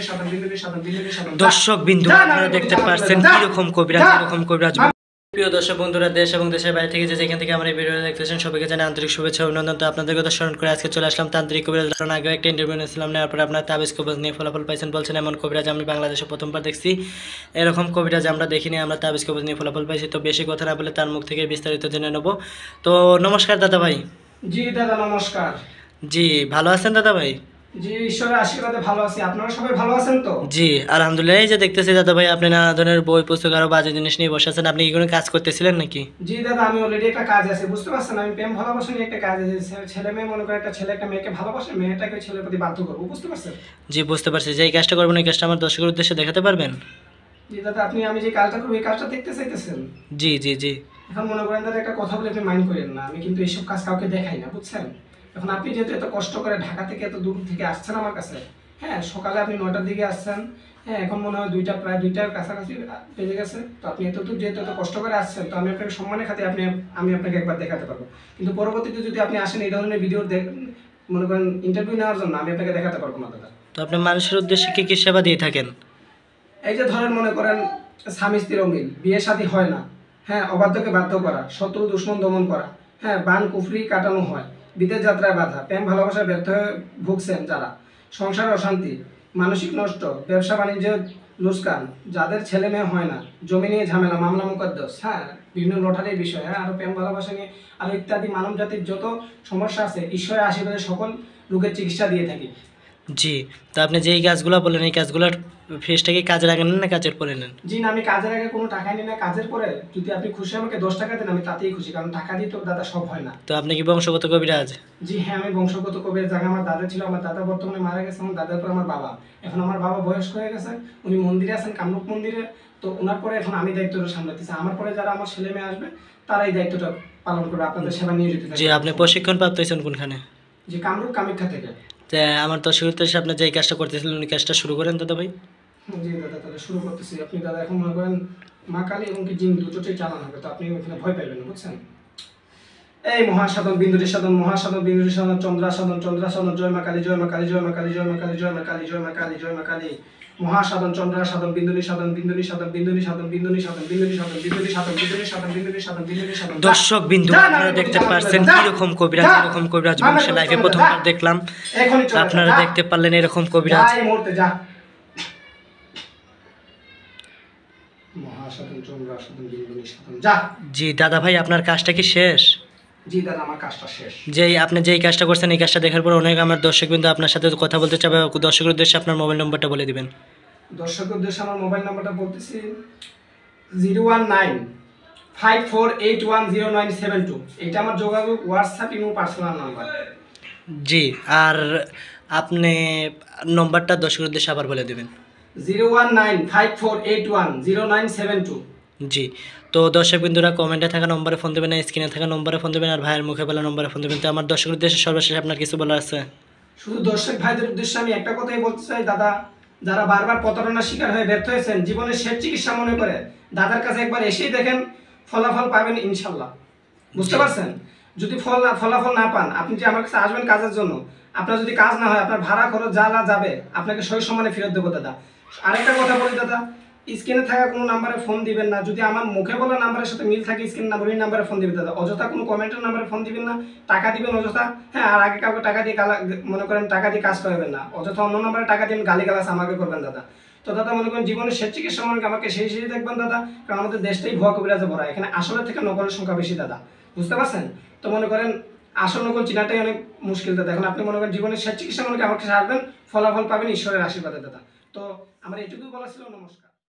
দর্শক বিন্দু আপনারা দেখতে পাচ্ছেন কিরকম কবিরাজ, এরকম কবিরাজ। প্রিয় দর্শক বন্ধুরা, দেশ এবং দেশের বাইরে থেকে যেখান থেকে আমার এই ভিডিও দেখতেছেন সবাইকে জানাই আন্তরিক শুভেচ্ছা অভিনন্দন। তো আপনাদের কথা স্মরণ করে আজকে চলে আসলাম তান্ত্রিক কবিরাজ। কারণ আগে একটা ইন্টারভিউ নিয়েছিলাম, নেওয়ার পরে আপনার তাবিজ কবিরাজ নিয়ে ফলাফল পাইছেন বলছেন এমন কবিরাজ আমি বাংলাদেশে প্রথমবার দেখছি। এরকম কবিরাজ আমরা দেখিনি, আমরা তাবিজ কবিরাজ নিয়ে ফলাফল পাইছি। তো বেশি কথা না বলে তার মুখ থেকে বিস্তারিত জেনে নেব। তো নমস্কার দাদা ভাই। জি দাদা নমস্কার। জি ভালো আছেন দাদা ভাই? জি ঈশ্বরের আশীর্বাদে ভালো আছি, আপনারা সবাই ভালো আছেন তো? জি আলহামদুলিল্লাহ। এই যে দেখতেছি দাদা ভাই আপনি নানা ধরনের বই পুস্তক আরো বাজে জিনিস নিয়ে বসে আছেন, আপনি কি কোনো কাজ করতেছিলেন নাকি? জি দাদা আমি অলরেডি একটা কাজ আছে, বুঝতে পারছেন? আমি প্রেম ভালোবাসা নিয়ে একটা কাজ আছে। ছেলে মেয়ে মনে করে একটা ছেলে একটা মেয়েকে ভালোবাসে, মেয়েটাকে ছেলের প্রতি বাধ্য করবো, বুঝতে পারছেন? জি বুঝতে পারছি। যে এই কাজটা করবেন এই কাজটা আমার দর্শকের উদ্দেশ্যে দেখাতে পারবেন? জি দাদা আপনি আমি যে কাজটা করবো এই কাজটা দেখতে চাইতেছেন? জি জি জি। এখন মনে করেন দাদা একটা কথা বলে আপনি মাইন্ড করেন না, আমি কিন্তু এইসব কাজ কাউকে দেখাই না, বুঝছেন? এখন আপনি যেহেতু এত কষ্ট করে ঢাকা থেকে এত দূর থেকে আসছেন আমার কাছে, হ্যাঁ সকালে আপনি 9টার দিকে আসছেন, হ্যাঁ এখন মনে হয় প্রায় 2টার কাছাকাছি বেজে গেছে। তো আপনি এত দূর যেহেতু এত কষ্ট করে আসছেন, তো আমি আপনাকে সম্মানের খাতে আমি আপনাকে একবার দেখাতে পারবো। কিন্তু পরবর্তীতে যদি আপনি আসেন এই ধরনের ভিডিও মনে করেন ইন্টারভিউ নেওয়ার জন্য, আমি আপনাকে দেখাতে পারবো না দাদা। তো আপনি মানুষের উদ্দেশ্যে কি কি সেবা দিয়ে থাকেন? এই যে ধরেন মনে করেন স্বামী স্ত্রীর অমিল, বিয়ে শাদী হয় না, হ্যাঁ অবাধ্যকে বাধ্য করা, শত্রু দুশ্মন দমন করা, হ্যাঁ বান কুফরি কাটানো হয়, বিদেশ যাত্রায় বাধা, প্রেম ভালোবাসায় ব্যর্থ হয়ে ভুগছেন যারা, সংসারে অশান্তি, মানসিক নষ্ট, ব্যবসা বাণিজ্যে লোকসান, যাদের ছেলে মেয়ে হয় না, জমি নিয়ে ঝামেলা, মামলা মুকদ্দস, হ্যাঁ বিভিন্ন লটারির বিষয়, হ্যাঁ আরো প্রেম ভালোবাসা নিয়ে আরো ইত্যাদি মানব জাতির যত সমস্যা আছে ঈশ্বরের আশীর্বাদে সকল রোগের চিকিৎসা দিয়ে থাকি। জি। তো আপনি যে এই কাজগুলো বললেন এই কাজগুলোর ফিসটা কি কাজে লাগেন না কাজের পরে নেন? জি না, আমি কাজের আগে কোনো টাকা নিই না, কাজের পরে যদি আপনি খুশি আমাকে 10 টাকা দেন আমি তাতেই খুশি, কারণ টাকা দিয়ে তো দাদা সব হয় না। তো আপনি কি বংশগত কবিরাজ? জি হ্যাঁ আমি বংশগত কবির জায়গা, আমার দাদা ছিল, আমার দাদা বর্তমানে মারা গেছে, আমার দাদার পর আমার বাবা, এখন আমার বাবা বয়স্ক হয়ে গেছে, উনি মন্দিরে আছেন কামরূপ মন্দিরে। তো ওনার পরে এখন আমি দায়িত্বটা সামলাতেছি, আমার পরে যারা আমার ছেলে মেয়ে আসবে তারা এই দায়িত্বটা পালন করবে, আপনাদের সেবা নিয়োজিত থাকবে। জি আপনি প্রশিক্ষণ প্রাপ্ত হয়েছেন কোনখানে? জি কামরূপ কামাখ্যা থেকে। তা আমার দর্শকের উদ্দেশ্যে আপনি যে এই কাজটা করতেছিলেন ওই কাজটা শুরু করেন দাদা ভাই। জি দাদা তাহলে শুরু করতেছি। আপনি দাদা এখন মনে করেন মা কালী এবং কি জিন দুটোই চালানো হবে, তো আপনি ওখানে ভয় পাইবেন না, বুঝছেন? এই মহাসাধন বিন্দুটি সাধন, মহাসাধন বিন্দুটি সাধন, চন্দ্রাসাধন চন্দ্রাসাধন, জয় মা কালী জয় মা কালী জয় মা কালী জয় মা কালী জয় মা কালী জয় মা কালী জয় মা কালী, মহাসাধন চন্দ্রাসাধন বিন্দুটি সাধন বিন্দুটি সাধন বিন্দুটি সাধন বিন্দুটি সাধন বিন্দুটি সাধন বিন্দুটি সাধন বিন্দুটি সাধন বিন্দুটি সাধন বিন্দুটি সাধন। দর্শক বিন্দু আপনারা দেখতে পাচ্ছেন কিরকম কবিরাজ, এরকম কবিরাজ বংশে লাইফে প্রথমবার দেখলাম। আপনারা দেখতে পারলেন এরকম কবিরাজ। এই মুহূর্তে যা মহাসাধন চন্দ্রাসাধন বিন্দুটি সাধন যা। জি দাদা ভাই আপনার কাজটা কি শেষ? জি দাদা আমার কাজটা শেষ। যেই আপনি যেই কাজটা করছেন এই কাজটা দেখার পর অনেক আমার দর্শক বিন্দু আপনার সাথে কথা বলতে চাবে, দর্শকের উদ্দেশ্যে আপনার মোবাইল নম্বরটা বলে দিবেন। দর্শকের উদ্দেশ্যে আমার মোবাইল নাম্বারটা বলতেছি 01954810972। এটা আমার যোগাযোগ হোয়াটসঅ্যাপ এবং পার্সোনাল নাম্বার। জি আর আপনি নম্বরটা দর্শকের উদ্দেশ্যে আবার বলে দেবেন। 01954810972। জি। তো দর্শক বিন্দুরা কমেন্টে থাকা নম্বরে ফোন দেবেন, স্ক্রিনে থাকা নম্বরে ফোন দেবেন, আর ভাইয়ের মুখে বলা নম্বরে ফোন দেবেন। তো আমার দর্শকের উদ্দেশ্যে সর্বশেষ আপনার কিছু বলার আছে? শুধু দর্শক ভাইদের উদ্দেশ্যে আমি একটা কথাই বলতে চাই, দাদা যারা বারবার প্রতারণার শিকার হয়ে ব্যর্থ হয়েছেন, জীবনের শেষ চিকিৎসা মনে করে দাদার কাছে একবার এসেই দেখেন, ফলাফল পাবেন ইনশাল্লাহ, বুঝতে পারছেন? যদি ফলাফল না পান, আপনি যে আমার কাছে আসবেন কাজের জন্য, আপনার যদি কাজ না হয় আপনার ভাড়া খরচ যা যাবে আপনাকে সই সমানে ফেরত দেবো দাদা। আরেকটা কথা বলি দাদা, স্ক্রিনে থাকা কোনো নাম্বারে ফোন দিবেন না, যদি আমার মুখে বলা নাম্বারের সাথে মিল থাকে স্ক্রিন নাম্বার ওই নাম্বারে ফোন দিবেন দাদা। অযথা কোনো কমেন্টের নাম্বারে ফোন দিবেন না, টাকা দিবেন অযথা, হ্যাঁ আর আগে কাউকে টাকা দিয়ে মনে করেন টাকা দিয়ে কাজ করাবেন না, অযথা অন্য নাম্বারে টাকা দিয়ে গালিগালাজ আমাকে করবেন দাদা। তো দাদা মনে করেন জীবনের শেষ চিকিৎসা মনে আমাকে সেই দেখবেন দাদা, কারণ আমাদের দেশটাই ভুয়া কবিরাজে ভরা, এখানে আসলের থেকে নকলের সংখ্যা বেশি দাদা, বুঝতে পারছেন? তো মনে করেন আসল নকল চিনাটাই অনেক মুশকিল দাদা। এখন আপনি মনে করেন জীবনের শেষ চিকিৎসা মনে আমার কাছে আসবেন, ফলাফল পাবেন ঈশ্বরের আশীর্বাদে দাদা। তো আমার এইটুকুই বলা ছিল, নমস্কার।